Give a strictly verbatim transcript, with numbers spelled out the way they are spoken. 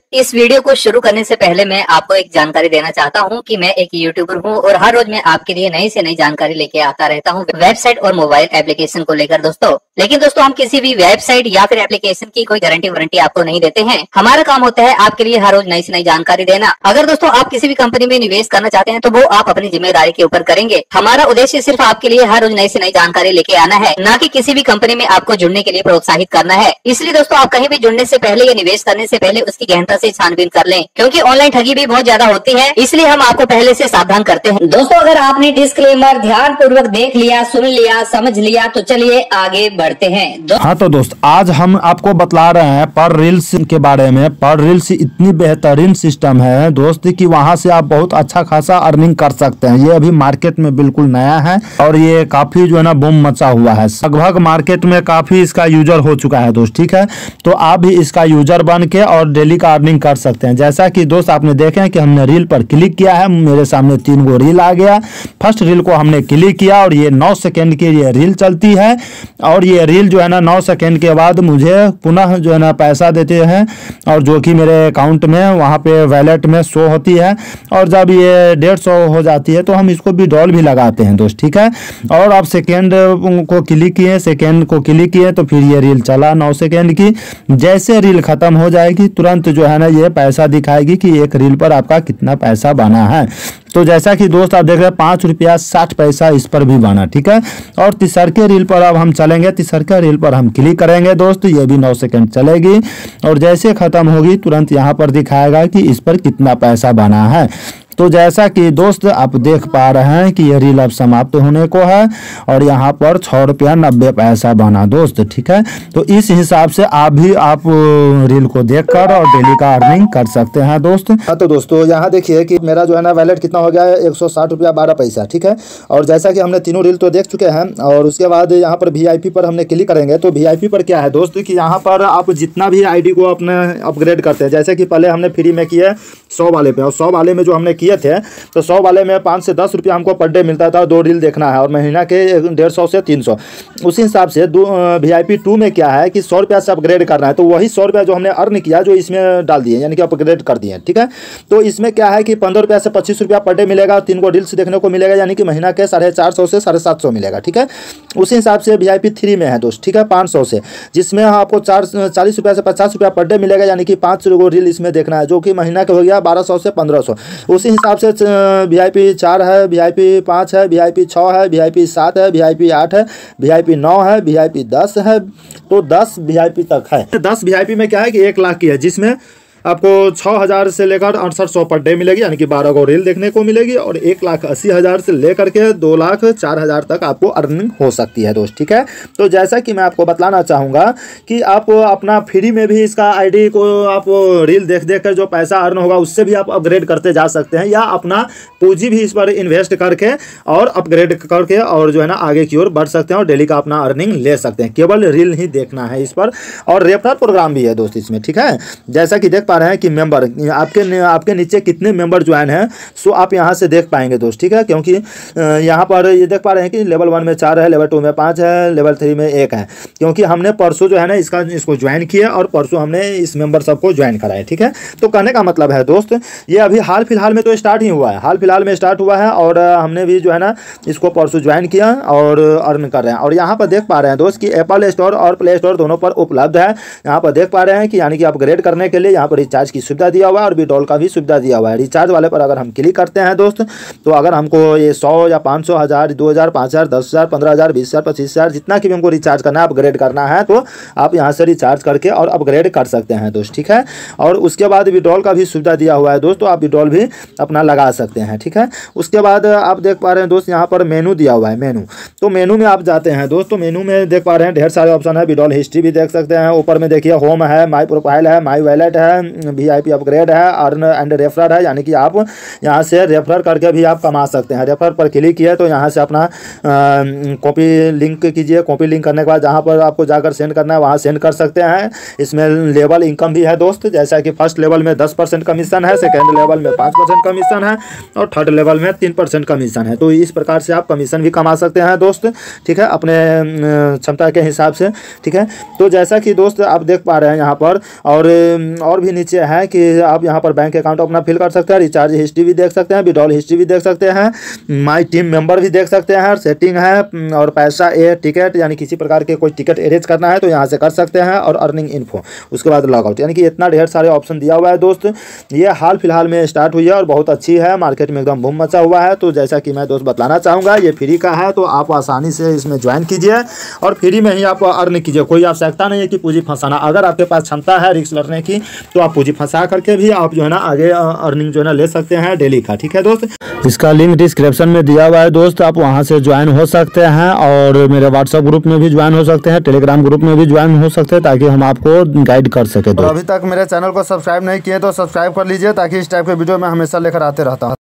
इस वीडियो को शुरू करने से पहले मैं आपको एक जानकारी देना चाहता हूं कि मैं एक यूट्यूबर हूं और हर रोज मैं आपके लिए नई से नई जानकारी लेके आता रहता हूं वेबसाइट और मोबाइल एप्लीकेशन को लेकर दोस्तों। लेकिन दोस्तों हम किसी भी वेबसाइट या फिर एप्लीकेशन की कोई गारंटी वारंटी आपको नहीं देते हैं। हमारा काम होता है आपके लिए हर रोज नई से नई जानकारी देना। अगर दोस्तों आप किसी भी कंपनी में निवेश करना चाहते हैं तो वो आप अपनी जिम्मेदारी के ऊपर करेंगे। हमारा उद्देश्य सिर्फ आपके लिए हर रोज नई से नई जानकारी लेके आना है, न कि किसी भी कंपनी में आपको जुड़ने के लिए प्रोत्साहित करना है। इसलिए दोस्तों आप कहीं भी जुड़ने से पहले या निवेश करने से पहले उसकी गहनता से छानबीन कर लें, क्योंकि ऑनलाइन ठगी भी बहुत ज्यादा होती है। इसलिए हम आपको पहले से सावधान करते हैं। दोस्तों अगर आपने डिस्क्लेमर ध्यान पूर्वक देख लिया, सुन लिया, समझ लिया तो चलिए आगे बढ़ते हैं। हाँ तो दोस्त आज हम आपको बतला रहे हैं पर रील्स के बारे में। पर रील्स इतनी बेहतरीन सिस्टम है दोस्त कि वहां से आप बहुत अच्छा खासा अर्निंग कर सकते हैं। ये अभी मार्केट में बिल्कुल नया है और ये काफी जो है ना बूम मचा हुआ है। लगभग मार्केट में काफी इसका यूजर हो चुका है दोस्त, ठीक है। तो आप भी इसका यूजर बन के और डेली का अर्निंग कर सकते हैं। जैसा कि दोस्त आपने देखे कि हमने रील पर क्लिक किया है, मेरे सामने तीन गो रील आ गया। फर्स्ट रील को हमने क्लिक किया और ये नौ सेकेंड की ये रील चलती है और ये रील जो है ना नौ सेकेंड के बाद मुझे पुनः जो है ना पैसा देते हैं और जो कि मेरे अकाउंट में वहाँ पे वैलेट में शो होती है। और जब ये डेढ़ सौ हो जाती है तो हम इसको भी डॉल भी लगाते हैं दोस्त, ठीक है। और आप सेकेंड को क्लिक किए, सेकेंड को क्लिक किए तो फिर ये रील चला नौ सेकेंड की। जैसे रील खत्म हो जाएगी तुरंत जो है ना ये पैसा दिखाएगी कि एक रील पर आपका कितना पैसा बना है। तो जैसा कि दोस्त आप देख रहे हैं पाँच रुपया साठ पैसा इस पर भी बना, ठीक है। और तीसरके रील पर अब हम चलेंगे, तीसरके रील पर हम क्लिक करेंगे दोस्त, ये भी नौ सेकंड चलेगी और जैसे खत्म होगी तुरंत यहाँ पर दिखाएगा कि इस पर कितना पैसा बना है। तो जैसा कि दोस्त आप देख पा रहे हैं कि ये रील अब समाप्त होने को है और यहाँ पर छः रुपया नब्बे पैसा बना दोस्त, ठीक है। तो इस हिसाब से आप भी आप रील को देखकर और डेली का अर्निंग कर सकते हैं दोस्त। हाँ तो दोस्तों यहाँ देखिए कि मेरा जो है ना वैलेट कितना हो गया है, एक सौ साठ रुपया बारह पैसा, ठीक है। और जैसा कि हमने तीनों रील तो देख चुके हैं और उसके बाद यहाँ पर वी आई पी पर हमने क्लिक करेंगे। तो वी आई पी पर क्या है दोस्त कि यहाँ पर आप जितना भी आई डी को अपने अपग्रेड करते हैं, जैसे कि पहले हमने फ्री में किया सौ वाले पे और सौ वाले में जो हमने किए थे तो सौ वाले में पाँच से दस रुपया हमको पर डे मिलता था, दो रील देखना है और महीना के डेढ़ सौ से तीन सौ। उसी हिसाब से दो वी आई पी टू में क्या है कि सौ रुपया से अपग्रेड करना है, तो वही सौ रुपया जो हमने अर्न किया जो इसमें डाल दिए यानी कि अपग्रेड कर दिए, ठीक है। तो इसमें क्या है कि पंद्रह रुपया से पच्चीस रुपया पर डे मिलेगा और तीन को रील्स देखने को मिलेगा, यानी कि महीना के साढ़े चार सौ से साढ़े सात सौ मिलेगा, ठीक है। उसी हिसाब से वी आई पी थ्री में है दोस्त, ठीक है, पाँच सौ से, जिसमें आपको चार चालीस रुपया से पचास रुपया पर डे मिलेगा, यानी कि पाँच को रील इसमें देखना है, जो कि महीना के हो गया बारह सौ से पंद्रह सौ। उसी हिसाब से वी आई पी चार है, वी आई पी पाँच है, वी आई पी छः है, वी आई पी सात है, वी आई पी आठ है, वी आई पी नौ है, वी आई पी दस है। तो दस वी आई पी तक है। दस वी आई पी में क्या है कि एक लाख की है, जिसमें आपको छः हज़ार से लेकर अड़सठ सौ पर डे मिलेगी, यानी कि बारह को रील देखने को मिलेगी और एक लाख अस्सी हज़ार से लेकर के दो लाख चार हज़ार तक आपको अर्निंग हो सकती है दोस्त, ठीक है। तो जैसा कि मैं आपको बतलाना चाहूँगा कि आप अपना फ्री में भी इसका आईडी को आप रील देख देख कर जो पैसा अर्न होगा उससे भी आप अपग्रेड करते जा सकते हैं, या अपना पूंजी भी इस पर इन्वेस्ट करके और अपग्रेड करके और जो है ना आगे की ओर बढ़ सकते हैं और डेली का अपना अर्निंग ले सकते हैं। केवल रील ही देखना है इस पर और रेफरल प्रोग्राम भी है दोस्त इसमें, ठीक है। जैसा कि देख पा रहे हैं कि मेंबर आपके आपके नीचे कितने मेंबर ज्वाइन हैं सो आप यहां से देख पाएंगे दोस्त, ठीक है। क्योंकि यहां पर ये देख पा रहे हैं कि लेवल वन में चार है, लेवल टू में पाँच है, लेवल थ्री में एक है, क्योंकि हमने परसों जो है ना इसका इसको ज्वाइन किया और परसों हमने इस मेंबर सबको ज्वाइन कराया, ठीक है। तो कहने का मतलब है दोस्त ये अभी हाल फिलहाल में तो स्टार्ट ही हुआ है, हाल फिलहाल में स्टार्ट हुआ है और हमने भी जो है ना इसको परसों ज्वाइन किया और अर्न कर रहे हैं। और यहाँ पर देख पा रहे हैं दोस्त कि एप्पल स्टोर और प्ले स्टोर दोनों पर उपलब्ध है। यहाँ पर देख पा रहे हैं कि यानी कि अपग्रेड करने के लिए यहाँ पर रिचार्ज की सुविधा दिया हुआ है और विड्रॉल का भी सुविधा दिया हुआ है। रिचार्ज वाले पर अगर हम क्लिक करते हैं दोस्त तो अगर हमको ये सौ या पाँच सौ हज़ार दो हज़ार पाँच हज़ार दस हज़ार पंद्रह हज़ार बीस हज़ार पच्चीस हज़ार जितना कि भी हमको रिचार्ज करना है अपग्रेड करना है तो आप यहाँ से रिचार्ज करके और अपग्रेड कर सकते हैं दोस्त, ठीक है। और उसके बाद विड्रॉल का भी सुविधा दिया हुआ है दोस्तों, आप विड्रॉल भी अपना लगा सकते हैं, ठीक है। उसके बाद आप देख पा रहे हैं दोस्त यहाँ पर मेनू दिया हुआ है, मेनू। तो मेनू में आप जाते हैं दोस्तों, मेनू में देख पा रहे हैं ढेर सारे ऑप्शन है, विड्रॉल हिस्ट्री भी देख सकते हैं। ऊपर में देखिए होम है, माई प्रोफाइल है, माई वैलेट है, वी आई पी अपग्रेड है, अर्न एंड रेफरर है, यानी कि आप यहाँ से रेफर करके भी आप कमा सकते हैं। रेफर पर क्लिक किए तो यहाँ से अपना कॉपी लिंक कीजिए, कॉपी लिंक करने के बाद जहाँ पर आपको जाकर सेंड करना है वहाँ सेंड कर सकते हैं। इसमें लेवल इनकम भी है दोस्त, जैसा कि फर्स्ट लेवल में दस परसेंट कमीशन है, सेकेंड लेवल में पाँच परसेंट कमीशन है और थर्ड लेवल में तीन परसेंट कमीशन है। तो इस प्रकार से आप कमीशन भी कमा सकते हैं दोस्त, ठीक है, अपने क्षमता के हिसाब से, ठीक है। तो जैसा कि दोस्त आप देख पा रहे हैं यहाँ पर और और भी नीचे है कि आप यहाँ पर बैंक अकाउंट अपना फिल कर सकते हैं, रिचार्ज हिस्ट्री भी देख सकते हैं, विड्रॉल हिस्ट्री भी देख सकते हैं, माई टीम मेंबर भी देख सकते हैं, सेटिंग है और पैसा ए टिकट यानी किसी प्रकार के कोई टिकट अरेंज करना है तो यहाँ से कर सकते हैं, और अर्निंग इन्फो उसके बाद लॉगआउट, यानी कि इतना ढेर सारे ऑप्शन दिया हुआ है दोस्त। ये हाल फिलहाल में स्टार्ट हुई है और बहुत अच्छी है, मार्केट में एकदम बूम मचा हुआ है। तो जैसा कि मैं दोस्त बतलाना चाहूँगा, ये फ्री का है तो आप आसानी से इसमें ज्वाइन कीजिए और फ्री में ही आप अर्न कीजिए। कोई आवश्यकता नहीं है कि पूंजी फंसाना, अगर आपके पास क्षमता है रिस्क लेने की तो आप पूंजी फंसा करके भी आप जो है ना आगे अर्निंग जो है ना ले सकते हैं डेली का। ठीक है दोस्त, इसका लिंक डिस्क्रिप्शन में दिया हुआ है दोस्त, आप वहां से ज्वाइन हो सकते हैं और मेरे व्हाट्सएप ग्रुप में भी ज्वाइन हो सकते हैं, टेलीग्राम ग्रुप में भी ज्वाइन हो सकते हैं, ताकि हम आपको गाइड कर सके। अभी तक मेरे चैनल को सब्सक्राइब नहीं किए तो सब्सक्राइब कर लीजिए, ताकि इस टाइप के वीडियो में हमेशा लेकर आते रहता हूँ।